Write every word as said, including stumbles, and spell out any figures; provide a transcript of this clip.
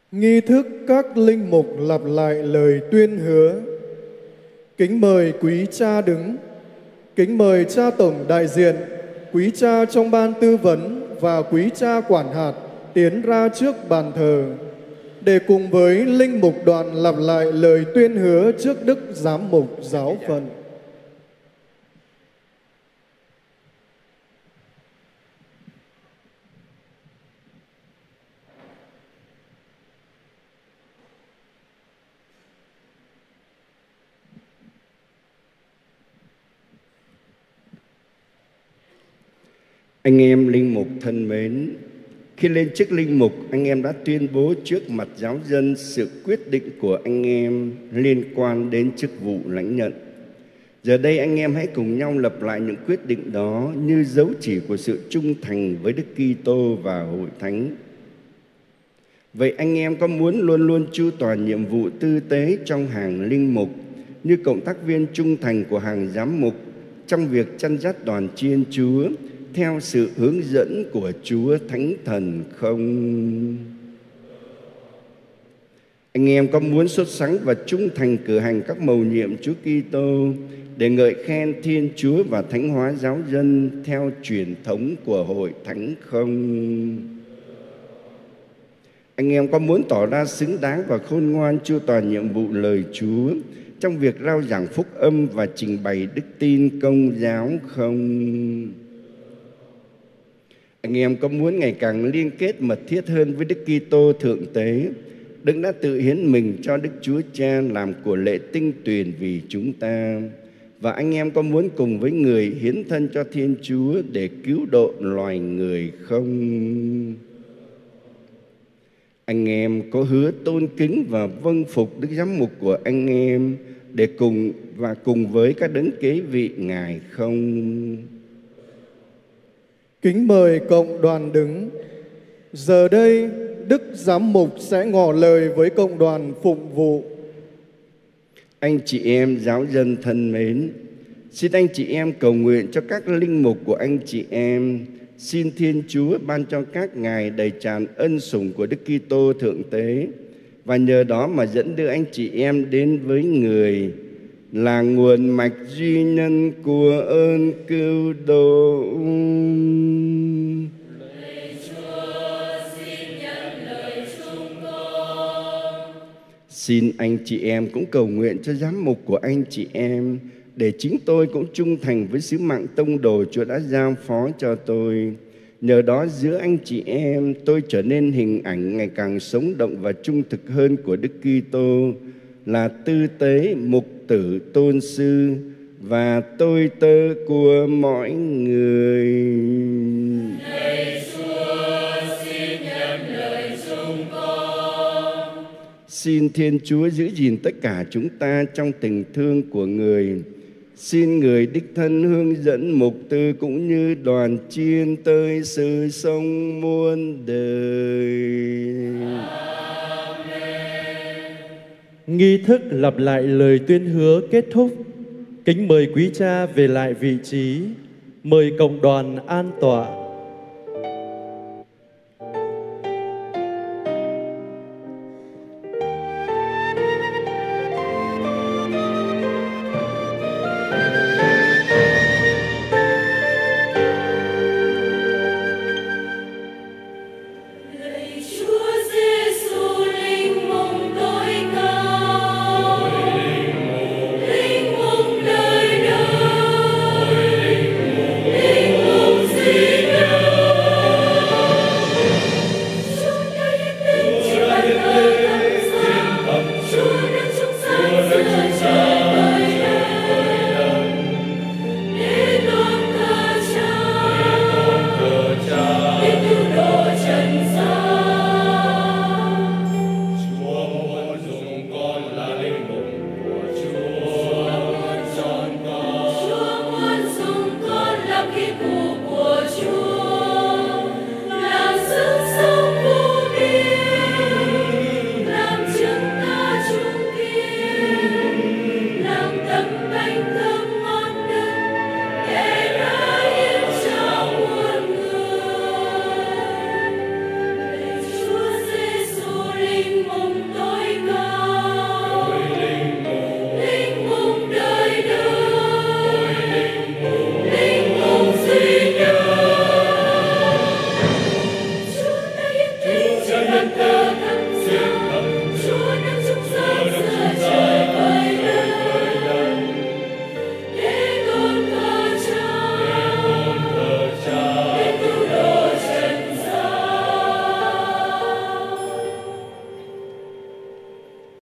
Nghi thức các linh mục lặp lại lời tuyên hứa. Kính mời quý cha đứng. Kính mời cha tổng đại diện, quý cha trong ban tư vấn và quý cha quản hạt tiến ra trước bàn thờ để cùng với linh mục đoàn lặp lại lời tuyên hứa trước Đức Giám mục giáo phận. Anh em linh mục thân mến, khi lên chức linh mục, anh em đã tuyên bố trước mặt giáo dân sự quyết định của anh em liên quan đến chức vụ lãnh nhận. Giờ đây anh em hãy cùng nhau lập lại những quyết định đó như dấu chỉ của sự trung thành với Đức Kitô và Hội Thánh. Vậy anh em có muốn luôn luôn chu toàn nhiệm vụ tư tế trong hàng linh mục như cộng tác viên trung thành của hàng giám mục trong việc chăn dắt đoàn chiên Chúa theo sự hướng dẫn của Chúa Thánh Thần không? Anh em có muốn xuất sắc và trung thành cử hành các mầu nhiệm Chúa Kitô để ngợi khen Thiên Chúa và thánh hóa giáo dân theo truyền thống của Hội Thánh không? Anh em có muốn tỏ ra xứng đáng và khôn ngoan chu toàn nhiệm vụ lời Chúa trong việc rao giảng phúc âm và trình bày đức tin Công giáo không? Anh em có muốn ngày càng liên kết mật thiết hơn với Đức Kitô thượng tế, Đấng đã tự hiến mình cho Đức Chúa Cha làm của lễ tinh tuyền vì chúng ta? Và anh em có muốn cùng với người hiến thân cho Thiên Chúa để cứu độ loài người không? Anh em có hứa tôn kính và vâng phục Đức Giám mục của anh em để cùng và cùng với các đấng kế vị Ngài không? Kính mời cộng đoàn đứng. Giờ đây, Đức Giám mục sẽ ngỏ lời với cộng đoàn phụng vụ. Anh chị em giáo dân thân mến, xin anh chị em cầu nguyện cho các linh mục của anh chị em. Xin Thiên Chúa ban cho các ngài đầy tràn ân sủng của Đức Kitô thượng tế, và nhờ đó mà dẫn đưa anh chị em đến với người là nguồn mạch duy nhân của ơn cứu độ. Lạy Chúa, xin nhận lời chúng con. Xin anh chị em cũng cầu nguyện cho giám mục của anh chị em, để chính tôi cũng trung thành với sứ mạng tông đồ Chúa đã giao phó cho tôi. Nhờ đó giữa anh chị em tôi trở nên hình ảnh ngày càng sống động và trung thực hơn của Đức Kitô, là tư tế, mục tử, tôn sư và tôi tớ của mọi người. Lạy Chúa, xin nhận lời chúng con. Xin Thiên Chúa giữ gìn tất cả chúng ta trong tình thương của người. Xin người đích thân hướng dẫn mục tư cũng như đoàn chiên tới sự sống muôn đời. Amen. Nghi thức lặp lại lời tuyên hứa kết thúc. Kính mời quý cha về lại vị trí. Mời cộng đoàn an tọa.